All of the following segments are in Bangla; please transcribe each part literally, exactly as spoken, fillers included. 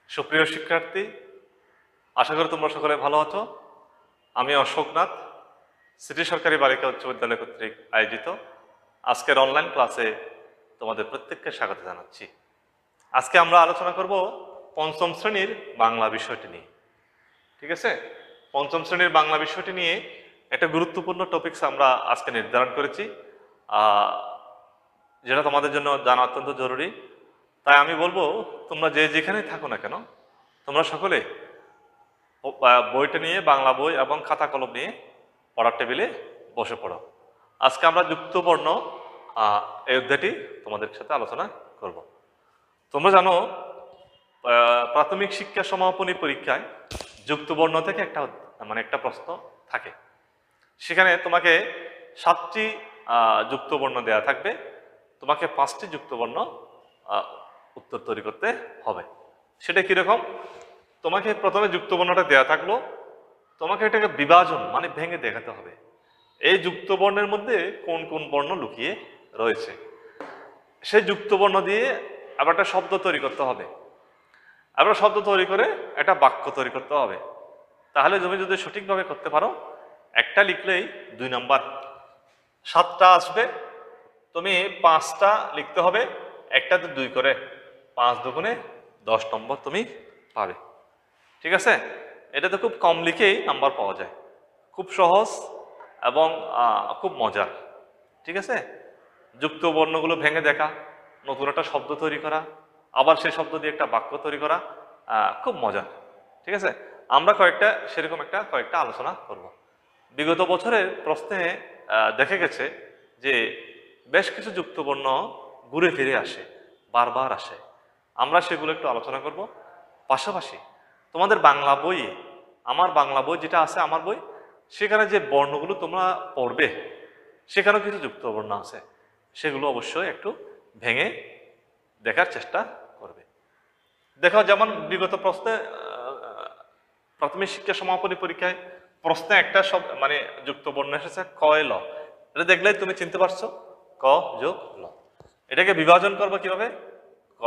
সুপ্রিয় শিক্ষার্থী, আশা করি তোমরা সকলে ভালো আছো। আমি অশোকনাথ, সিটি সরকারি বালিকা উচ্চ বিদ্যালয় কর্তৃক আয়োজিত আজকের অনলাইন ক্লাসে তোমাদের প্রত্যেককে স্বাগত জানাচ্ছি। আজকে আমরা আলোচনা করব পঞ্চম শ্রেণীর বাংলা বিষয়টি নিয়ে। ঠিক আছে, পঞ্চম শ্রেণীর বাংলা বিষয়টি নিয়ে একটা গুরুত্বপূর্ণ টপিকস আমরা আজকে নির্ধারণ করেছি, যেটা তোমাদের জন্য জানা অত্যন্ত জরুরি। তাই আমি বলবো, তোমরা যে যেখানেই থাকো না কেন, তোমরা সকলে বইটা নিয়ে, বাংলা বই এবং খাতা কলম নিয়ে পড়ার টেবিলে বসে পড়ো। আজকে আমরা যুক্তবর্ণ এই অধ্যায়টি তোমাদের সাথে আলোচনা করব। তোমরা জানো, প্রাথমিক শিক্ষা সমাপনী পরীক্ষায় যুক্তবর্ণ থেকে একটা মানে একটা প্রশ্ন থাকে। সেখানে তোমাকে সাতটি যুক্তবর্ণ দেয়া থাকবে, তোমাকে পাঁচটি যুক্তবর্ণ উত্তর তৈরি করতে হবে। সেটা কিরকম? তোমাকে প্রথমে যুক্তবর্ণটা দেয়া থাকলো, তোমাকে এটাকে বিভাজন মানে ভেঙে দেখাতে হবে এই যুক্তবর্ণের মধ্যে কোন কোন বর্ণ লুকিয়ে রয়েছে। সেই যুক্তবর্ণ দিয়ে আবার একটা শব্দ তৈরি করতে হবে, আবার শব্দ তৈরি করে একটা বাক্য তৈরি করতে হবে। তাহলে তুমি যদি সঠিকভাবে করতে পারো, একটা লিখলেই দুই নাম্বার। সাতটা আসবে, তুমি পাঁচটা লিখতে হবে, একটাতে দুই করে পাঁচ দুগুণে দশ নম্বর তুমি পাবে। ঠিক আছে, এটাতে খুব কম লিখেই নাম্বার পাওয়া যায়, খুব সহজ এবং খুব মজার। ঠিক আছে, যুক্ত বর্ণগুলো ভেঙে দেখা, নতুন একটা শব্দ তৈরি করা, আবার সেই শব্দ দিয়ে একটা বাক্য তৈরি করা, খুব মজার। ঠিক আছে, আমরা কয়েকটা সেরকম একটা কয়েকটা আলোচনা করব। বিগত বছরের প্রশ্নে দেখা গেছে যে বেশ কিছু যুক্তবর্ণ ঘুরে ফিরে আসে, বারবার আসে। আমরা সেগুলো একটু আলোচনা করব। পাশাপাশি তোমাদের বাংলা বই, আমার বাংলা বই যেটা আছে আমার বই, সেখানে যে বর্ণগুলো তোমরা পড়বে সেখানেও কিছু যুক্তবর্ণ আছে, সেগুলো অবশ্যই একটু ভেঙে দেখার চেষ্টা করবে। দেখো, যেমন বিগত প্রশ্নে প্রাথমিক শিক্ষা সমাপনী পরীক্ষায় প্রশ্নে একটা সব মানে যুক্তবর্ণ এসেছে কয় ল। এটা দেখলেই তুমি চিনতে পারছো, ক যোগ ল। এটাকে বিভাজন করবো কিভাবে? ক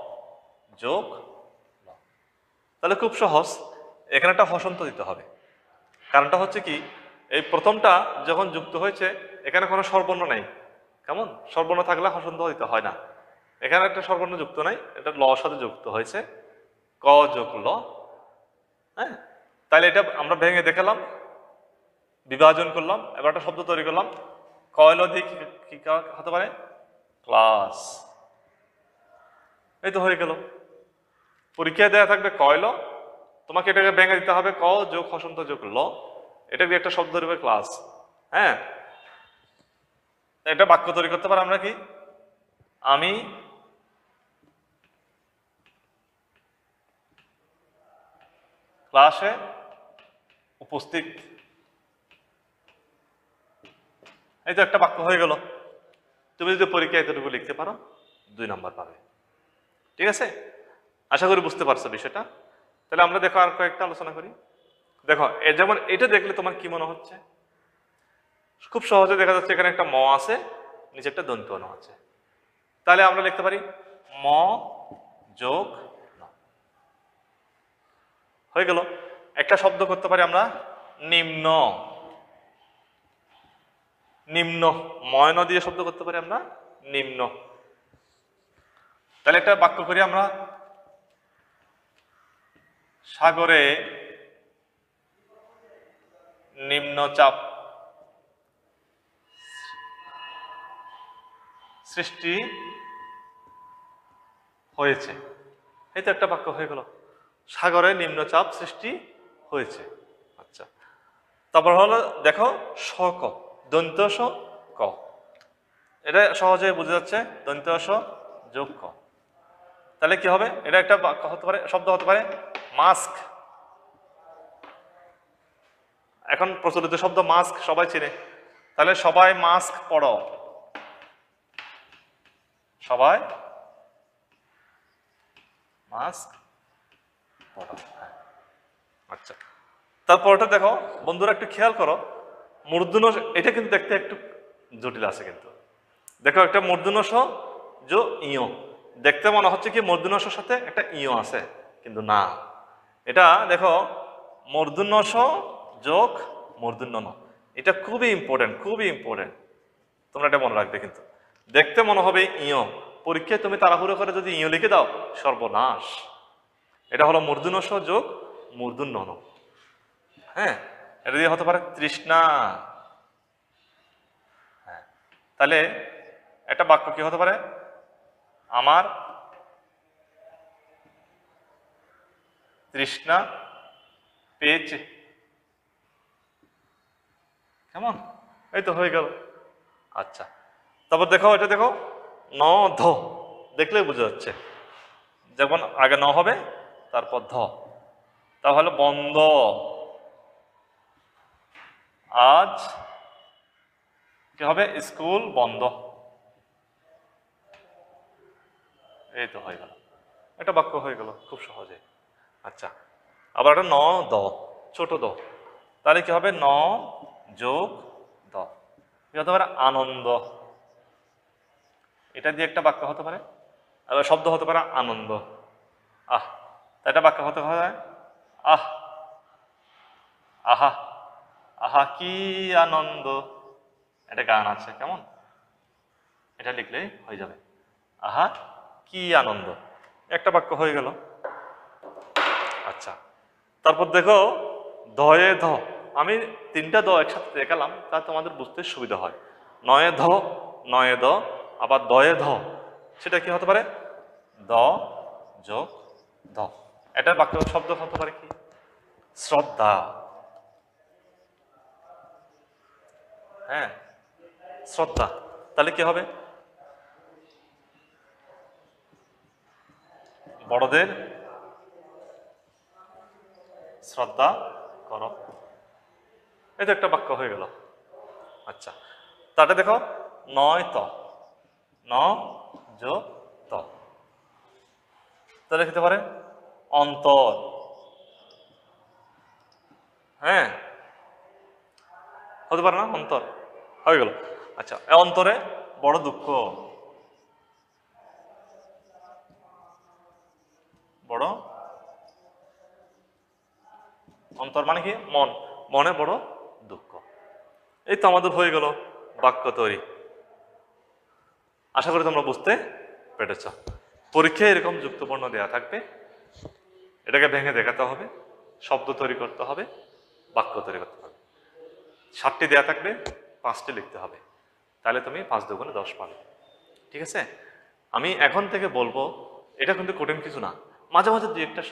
যোগ ল। তাহলে খুব সহজ, এখানে একটা হসন্ত দিতে হবে। কারণটা হচ্ছে কি, এই প্রথমটা যখন যুক্ত হয়েছে এখানে কোনো স্বরবর্ণ নাই। কেমন? স্বরবর্ণ থাকলে হসন্ত দিতে হয় না, এখানে একটা স্বরবর্ণ যুক্ত নাই, এটা ল সাথে যুক্ত হয়েছে, ক যোগ ল। হ্যাঁ, তাহলে এটা আমরা ভেঙে দেখালাম, বিভাজন করলাম, এবার একটা শব্দ তৈরি করলাম। কয়ল দিয়ে কি হতে পারে? ক্লাস। এই তো হয়ে গেল। পরীক্ষায় দেওয়া থাকবে কয়ল, তোমাকে এটাকে ভেঙে দিতে হবে ক যোগ হসন্ত যোগ ল, এটা দিয়ে একটা শব্দ তৈরি হবে ক্লাস। হ্যাঁ, এটা বাক্য তৈরি করতে পারি আমরা কি? আমি ক্লাসে উপস্থিত। এই তো একটা বাক্য হয়ে গেল। তুমি যদি পরীক্ষায় এতটুকু লিখতে পারো, দুই নাম্বার পাবে। ঠিক আছে, আশা করি বুঝতে পারছো বিষয়টা। তাহলে আমরা দেখো আর কয়েকটা আলোচনা করি। দেখো, যেমন এটা দেখলে তোমার কি মনে হচ্ছে? খুব সহজে দেখা যাচ্ছে এখানে একটা ম আছে, নিচে একটা দন্ত ন আছে। তাহলে আমরা লিখতে পারি ম যোগ ন। হয়ে গেল। একটা শব্দ করতে পারি আমরা নিম্ন। নিম্ন ময় ন দিয়ে শব্দ করতে পারি আমরা নিম্ন। তাহলে একটা বাক্য করি আমরা, সাগরে নিম্নচাপ সৃষ্টি হয়েছে। এই তো একটা বাক্য হয়ে গেল, সাগরে নিম্নচাপ সৃষ্টি হয়েছে। আচ্ছা, তারপর হলো দেখো স ক, দন্ত স ক, এটা সহজে বোঝা যাচ্ছে, দন্ত স যোগ ক। তাহলে কি হবে? এটা একটা বাক্য হতে পারে, শব্দ হতে পারে মাস্ক। এখন প্রচলিত শব্দ মাস্ক সবাই চেনে, তাহলে সবাই মাস্ক পড়ো। সবাই মাস্ক পড়ো। আচ্ছা, তারপরটা দেখো বন্ধুরা, একটু খেয়াল করো, মূর্ধন্য এটা কিন্তু দেখতে একটু জটিল আছে, কিন্তু দেখো একটা মূর্ধন্য স যো ইয়, দেখতে মনে হচ্ছে কি মূর্ধন্য সর সাথে একটা ইয় আছে, কিন্তু না, এটা দেখো মূর্ধন্য স যোগ মূর্ধন্য ন, এটা খুবই ইম্পর্টেন্ট, খুবই ইম্পর্টেন্ট। তোমরা এটা মনে রাখবে। কিন্তু দেখতে মনে হবে ইয়, পরীক্ষায় তুমি তাড়াহুড়ো করে যদি ইয় লিখে দাও সর্বনাশ। এটা হলো মূর্ধন্য স যোগ মূর্ধন্য ন। হ্যাঁ, এটা দিয়ে হতে পারে তৃষ্ণা। হ্যাঁ, তাহলে একটা বাক্য কি হতে পারে? আমার তৃষ্ণা পেয়েছে। কেমন? এই তো হয়ে গেল। আচ্ছা, তারপর দেখো, এটা দেখো ন ধ, দেখলেই বোঝা যাচ্ছে যখন আগে ন হবে তারপর ধ, তাহলে বন্ধ। আজ কি হবে? স্কুল বন্ধ। এই তো হয়ে গেল, এটা বাক্য হয়ে গেল খুব সহজে। আচ্ছা, আবার একটা ন দ, ছোট দ, তাহলে কি হবে? ন যোগ দ, কি হতে পারে? আনন্দ। এটা দিয়ে একটা বাক্য হতে পারে, আবার শব্দ হতে পারে আনন্দ। আহ, এটা বাক্য হতে পারে আহ, আহা, আহা কি আনন্দ। এটা গান আছে, কেমন? এটা লিখলেই হয়ে যাবে, আহা কি আনন্দ, একটা বাক্য হয়ে গেল। আচ্ছা, তারপর দেখো ধয়ে ধ, আমি তিনটা দ একসাথে দেখালাম তা তোমাদের বুঝতে সুবিধা হয়। নয়ে ধ, নয়ে দ, আবার দয়ে ধ, সেটা কি হতে পারে? দ যোগ ধ। এটা বাক্য শব্দ হতে পারে কি? শ্রদ্ধা। হ্যাঁ, শ্রদ্ধা, তাহলে কি হবে? বড়দের শ্রদ্ধা করো। এই তো একটা বাক্য হয়ে গেল। আচ্ছা, তাহলে দেখো নয় ত, ন যোগ ত, তাহলে লিখতে পারে অন্তর। হ্যাঁ, হতে পারে না? অন্তর হয়ে গেল। আচ্ছা, অন্তরে বড় দুঃখ, বড় অন্তর মানে কি? মন, মনে বড় দুঃখ। এই তো আমাদের হয়ে গেল বাক্য তৈরি। আশা করি তোমরা বুঝতে পেরেছ। পরীক্ষায় এরকম যুক্তবর্ণ দেওয়া থাকবে, এটাকে ভেঙে দেখাতে হবে, শব্দ তৈরি করতে হবে, বাক্য তৈরি করতে হবে। সাতটি দেয়া থাকবে, পাঁচটি লিখতে হবে, তাহলে তুমি পাঁচ দুগুণে দশ পাবে। ঠিক আছে? আমি এখন থেকে বলবো, এটা কিন্তু কঠিন কিছু না। মাঝে মাঝে দুই একটা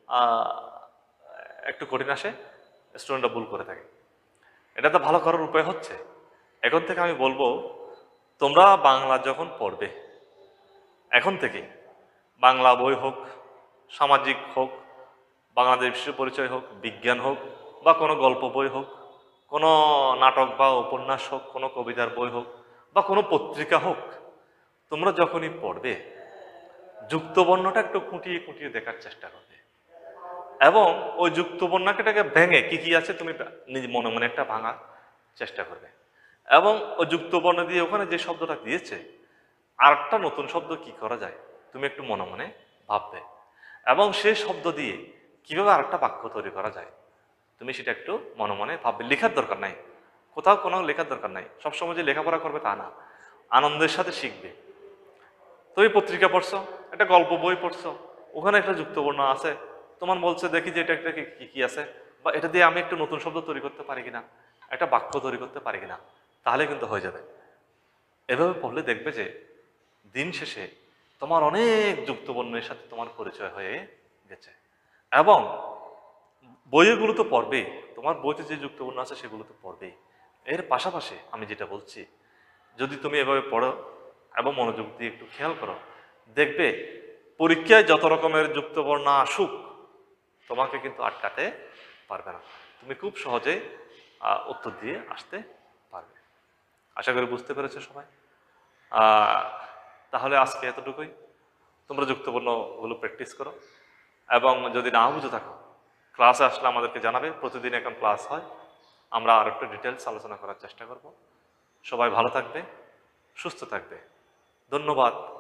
একটু কঠিন আসে, স্টুডেন্টরা ভুল করে থাকে। এটা তো ভালো করার উপায় হচ্ছে, এখন থেকে আমি বলবো তোমরা বাংলা যখন পড়বে, এখন থেকে বাংলা বই হোক, সামাজিক হোক, বাংলাদেশ বিশ্ব পরিচয় হোক, বিজ্ঞান হোক, বা কোনো গল্প বই হোক, কোনো নাটক বা উপন্যাস হোক, কোনো কবিতার বই হোক, বা কোনো পত্রিকা হোক, তোমরা যখনই পড়বে যুক্তবর্ণটা একটু খুঁটিয়ে খুঁটিয়ে দেখার চেষ্টা করবে, এবং ওই যুক্তবর্ণটাকে ভেঙে কি কি আছে তুমি নিজ মনে মনে একটা ভাঙার চেষ্টা করবে, এবং ওই যুক্তবর্ণ দিয়ে ওখানে যে শব্দটা দিয়েছে আরেকটা নতুন শব্দ কি করা যায় তুমি একটু মনে মনে ভাববে, এবং সেই শব্দ দিয়ে কিভাবে আরেকটা বাক্য তৈরি করা যায় তুমি সেটা একটু মনে মনে ভাববে। লেখার দরকার নাই, কোথাও কোনো লেখার দরকার নাই, সবসময় যে লেখাপড়া করবে তা না, আনন্দের সাথে শিখবে। তুমি পত্রিকা পড়ছো, একটা গল্প বই পড়ছো, ওখানে একটা যুক্তবর্ণ আছে, তোমার বলছে দেখি যে এটা একটা কি কি আছে, বা এটা দিয়ে আমি একটু নতুন শব্দ তৈরি করতে পারি কিনা, একটা বাক্য তৈরি করতে পারি কিনা, তাহলে কিন্তু হয়ে যাবে। এভাবে পড়লে দেখবে যে দিন শেষে তোমার অনেক যুক্তবর্ণের সাথে তোমার পরিচয় হয়ে গেছে। এবং বইগুলো তো পড়বেই, তোমার বইতে যে যুক্তবর্ণ আছে সেগুলো তো পড়বেই। এর পাশাপাশি আমি যেটা বলছি, যদি তুমি এভাবে পড়ো এবং মনোযোগ দিয়ে একটু খেয়াল করো, দেখবে পরীক্ষায় যত রকমের যুক্তবর্ণ আসুক তোমাকে কিন্তু আটকাতে পারবে না, তুমি খুব সহজে উত্তর দিয়ে আসতে পারবে। আশা করি বুঝতে পেরেছো সবাই। তাহলে আজকে এতটুকুই, তোমরা যুক্তবর্ণগুলো প্র্যাকটিস করো, এবং যদি না বুঝে থাকো ক্লাসে আসলে আমাদেরকে জানাবে। প্রতিদিন এখন ক্লাস হয়, আমরা আর একটু ডিটেলস আলোচনা করার চেষ্টা করব। সবাই ভালো থাকবে, সুস্থ থাকবে। ধন্যবাদ।